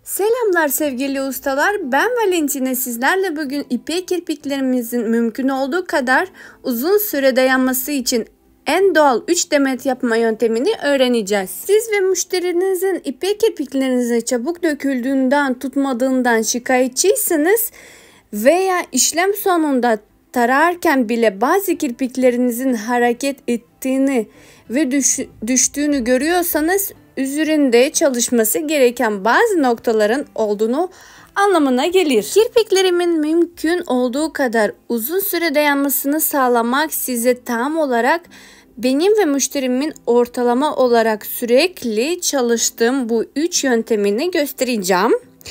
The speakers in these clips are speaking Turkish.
Selamlar sevgili ustalar. Ben Valentina. Sizlerle bugün ipek kirpiklerimizin mümkün olduğu kadar uzun süre dayanması için en doğal 3 demet yapma yöntemini öğreneceğiz. Siz ve müşterinizin ipek kirpiklerinize çabuk döküldüğünden, tutmadığından şikayetçiyseniz veya işlem sonunda tararken bile bazı kirpiklerinizin hareket ettiğini ve düştüğünü görüyorsanız üzerinde çalışması gereken bazı noktaların olduğunu anlamına gelir. Kirpiklerimin mümkün olduğu kadar uzun süre dayanmasını sağlamak size tam olarak benim ve müşterimin ortalama olarak sürekli çalıştığım bu 3 yöntemini göstereceğim.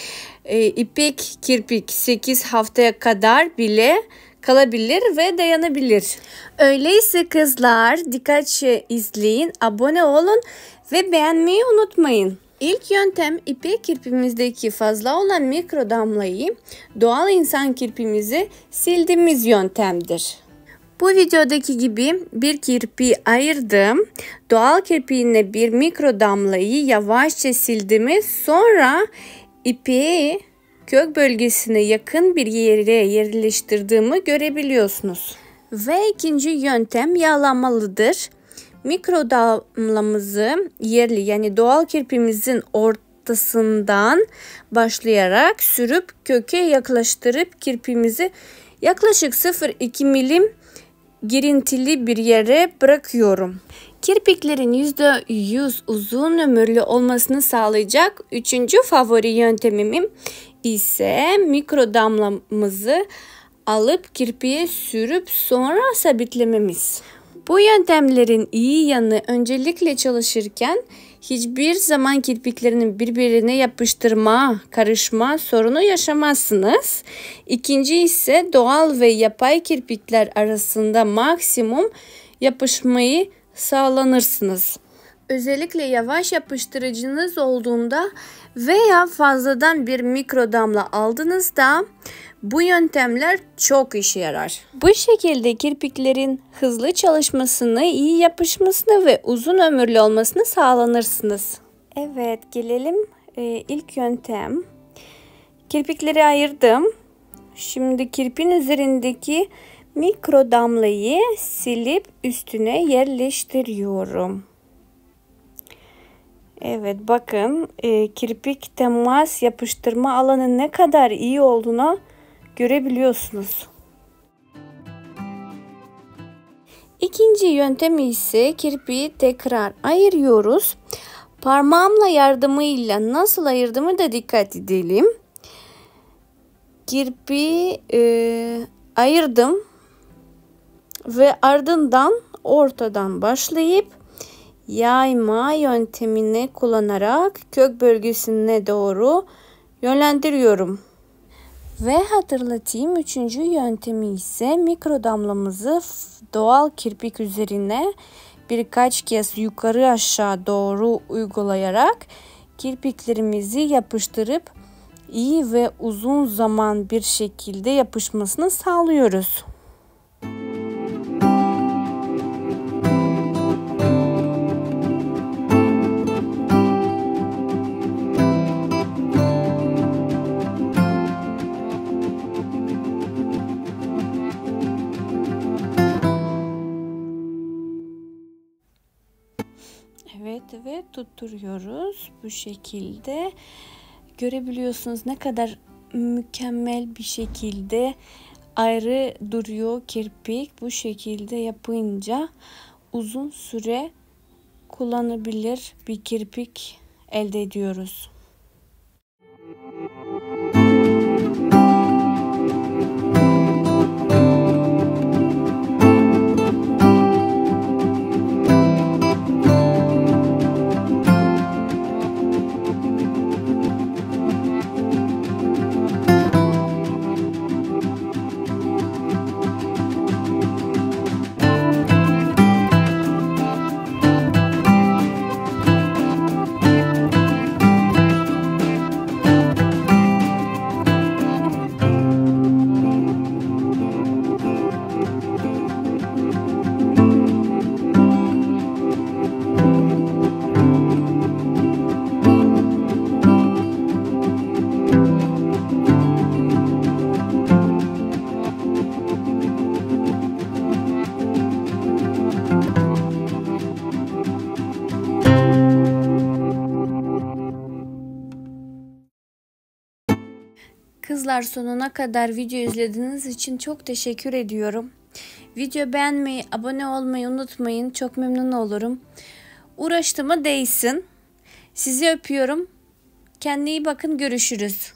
İpek kirpik 8 haftaya kadar bile kalabilir ve dayanabilir. Öyleyse kızlar dikkatli izleyin, abone olun ve beğenmeyi unutmayın. İlk yöntem ipek kirpimizdeki fazla olan mikro damlayı doğal insan kirpimizi sildiğimiz yöntemdir. Bu videodaki gibi bir kirpiği ayırdım. Doğal kirpiğine bir mikro damlayı yavaşça sildiğimi sonra ipeği kök bölgesine yakın bir yere yerleştirdiğimi görebiliyorsunuz. Ve ikinci yöntem yağlamalıdır. Mikro damlamızı yerli yani doğal kirpimizin ortasından başlayarak sürüp köke yaklaştırıp kirpimizi yaklaşık 0,2 milim girintili bir yere bırakıyorum. Kirpiklerin %100 uzun ömürlü olmasını sağlayacak üçüncü favori yöntemim ise mikro damlamızı alıp kirpiğe sürüp sonra sabitlememiz. Bu yöntemlerin iyi yanı öncelikle çalışırken hiçbir zaman kirpiklerinin birbirine yapıştırma, karışma sorunu yaşamazsınız. İkinci ise doğal ve yapay kirpikler arasında maksimum yapışmayı sağlanırsınız. Özellikle yavaş yapıştırıcınız olduğunda veya fazladan bir mikro damla aldığınızda bu yöntemler çok işe yarar. Bu şekilde kirpiklerin hızlı çalışmasını, iyi yapışmasını ve uzun ömürlü olmasını sağlanırsınız. Evet, gelelim ilk yöntem. Kirpikleri ayırdım. Şimdi kirpin üzerindeki mikro damlayı silip üstüne yerleştiriyorum. Evet, bakın kirpik temas yapıştırma alanı ne kadar iyi olduğunu görebiliyorsunuz. İkinci yöntem ise kirpiği tekrar ayırıyoruz. Parmağımla yardımıyla nasıl ayırdığımı da dikkat edelim. Kirpiği ayırdım ve ardından ortadan başlayıp yayma yöntemini kullanarak kök bölgesine doğru yönlendiriyorum. Ve hatırlatayım, üçüncü yöntemi ise mikro damlamızı doğal kirpik üzerine birkaç kez yukarı aşağı doğru uygulayarak kirpiklerimizi yapıştırıp iyi ve uzun zaman bir şekilde yapışmasını sağlıyoruz. Evet ve tutturuyoruz. Bu şekilde görebiliyorsunuz ne kadar mükemmel bir şekilde ayrı duruyor kirpik. Bu şekilde yapınca uzun süre kullanabilir bir kirpik elde ediyoruz. Kızlar, sonuna kadar video izlediğiniz için çok teşekkür ediyorum. Video beğenmeyi, abone olmayı unutmayın. Çok memnun olurum. Uğraştığıma değsin. Sizi öpüyorum. Kendine iyi bakın. Görüşürüz.